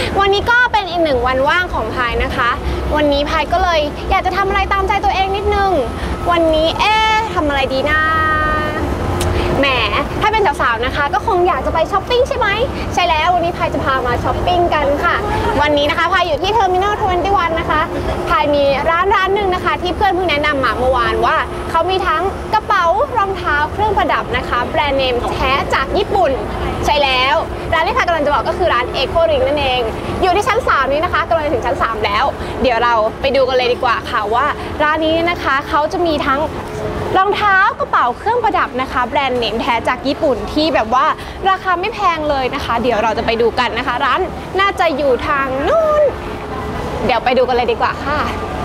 วันนี้ก็เป็นอีกหนึ่งวันว่างของพายนะคะวันนี้พายก็เลยอยากจะทำอะไรตามใจตัวเองนิดนึงวันนี้ทำอะไรดีนะแหมถ้าเป็นสาวๆนะคะก็คงอยากจะไปช้อปปิ้งใช่ไหมใช่แล้ววันนี้พายจะพามาช้อปปิ้งกันค่ะวันนี้นะคะพายอยู่ที่ Terminal 21 นะคะพายมีร้านหนึ่งนะคะที่เพื่อนเพิ่งแนะนำมาเมื่อวานว่าเขามีทั้งกระเป๋ารองเท้าเครื่องประดับนะคะแบรนด์เนมแท้จากญี่ปุ่นใช่แล้วร้านที่พายกำลังจะบอกก็คือร้าน Echo Ring นั่นเองอยู่ที่ชั้น 3นี้นะคะกำลังถึงชั้น 3แล้วเดี๋ยวเราไปดูกันเลยดีกว่าค่ะว่าร้านนี้นะคะเขาจะมีทั้งรองเท้ากระเป๋าเครื่องประดับนะคะแบรนด์เนมแท้จากญี่ปุ่นที่แบบว่าราคาไม่แพงเลยนะคะเดี๋ยวเราจะไปดูกันนะคะร้านน่าจะอยู่ทางนู้นเดี๋ยวไปดูกันเลยดีกว่าค่ะ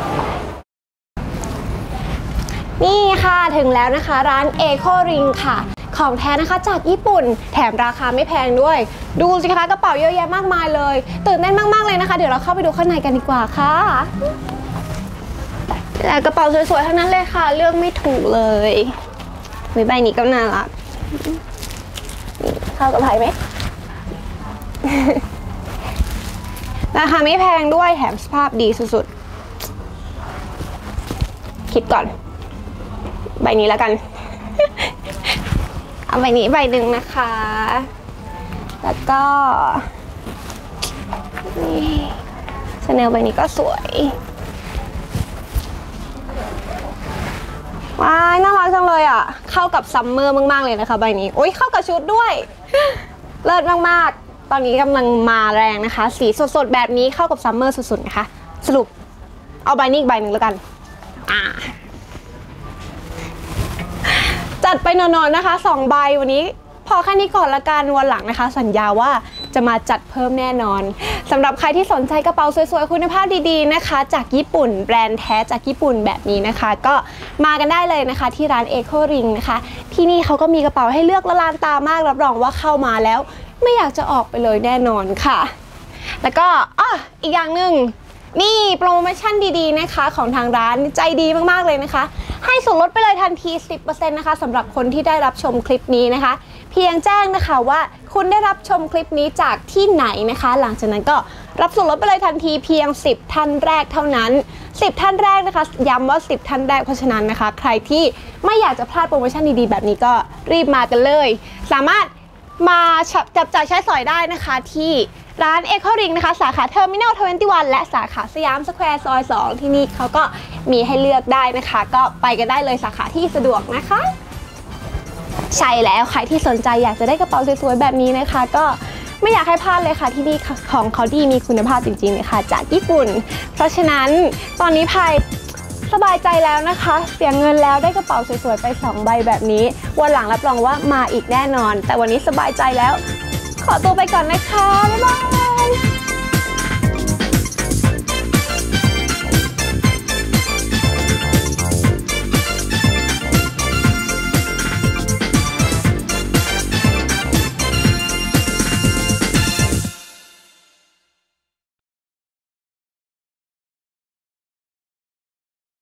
นี่ค่ะถึงแล้วนะคะร้าน Echo Ring ค่ะของแท้นะคะจากญี่ปุ่นแถมราคาไม่แพงด้วยดูสิคะกระเป๋าเยอะแยะมากมายเลยตื่นเต้นมากๆเลยนะคะเดี๋ยวเราเข้าไปดูข้างในกันดีกว่าค่ะแต่กระเป๋าสวยๆทั้งนั้นเลยค่ะเลือกไม่ถูกเลยใบนี้ก็น่ารักเข้ากับไผ่ไหม ราคาไม่แพงด้วยแถมสภาพดีสุดๆคิดก่อนใบนี้แล้วกัน เอาใบนี้ใบหนึ่งนะคะแล้วก็นี่ชาแนลใบนี้ก็สวยว้ายน่ารักจังเลยอ่ะเข้ากับซัมเมอร์มากๆเลยนะคะใบนี้โอ้ยเข้ากับชุดด้วยเลิศมากๆตอนนี้กำลังมาแรงนะคะสีสดๆแบบนี้เข้ากับซัมเมอร์สุดๆนะคะสรุปเอาใบนี้อีกใบหนึ่งแล้วกันจัดไปนอนๆนะคะ2ใบวันนี้พอแค่นี้ก่อนละกันวันหลังนะคะสัญญาว่าจะมาจัดเพิ่มแน่นอนสำหรับใครที่สนใจกระเป๋าสวยๆคุณภาพดีๆนะคะจากญี่ปุ่นแบรนด์แท้จากญี่ปุ่นแบบนี้นะคะก็มากันได้เลยนะคะที่ร้าน Echo Ring นะคะที่นี่เขาก็มีกระเป๋าให้เลือกละลานตามากรับรองว่าเข้ามาแล้วไม่อยากจะออกไปเลยแน่นอนค่ะแล้วก็อีกอย่างหนึ่งนี่โปรโมชั่นดีๆนะคะของทางร้านใจดีมากๆเลยนะคะให้ส่วนลดไปเลยทันที 10% นะคะสำหรับคนที่ได้รับชมคลิปนี้นะคะเพียงแจ้งนะคะว่าคุณได้รับชมคลิปนี้จากที่ไหนนะคะหลังจากนั้นก็รับส่วนลดไปเลยทันทีเพียง10ท่านแรกเท่านั้น10ท่านแรกนะคะย้ำว่า10ท่านแรกเพราะฉะนั้นนะคะใครที่ไม่อยากจะพลาดโปรโมชั่นดีๆแบบนี้ก็รีบมากันเลยสามารถมาจับจ่ายใช้สอยได้นะคะที่ร้าน Echo Ring นะคะสาขา Terminal 21 และสาขาสยามสแควร์ซอย 2ที่นี่เขาก็มีให้เลือกได้นะคะก็ไปกันได้เลยสาขาที่สะดวกนะคะใช่แล้วใครที่สนใจอยากจะได้กระเป๋าสวยๆแบบนี้นะคะก็ไม่อยากให้พลาดเลยค่ะที่นี่ของเขาดีมีคุณภาพจริงๆเลยค่ะจากญี่ปุ่นเพราะฉะนั้นตอนนี้พายสบายใจแล้วนะคะเสียเงินแล้วได้กระเป๋าสวยๆไป2ใบแบบนี้วันหลังรับรองว่ามาอีกแน่นอนแต่วันนี้สบายใจแล้วขอตัวไปก่อนนะคะบ๊ายบาย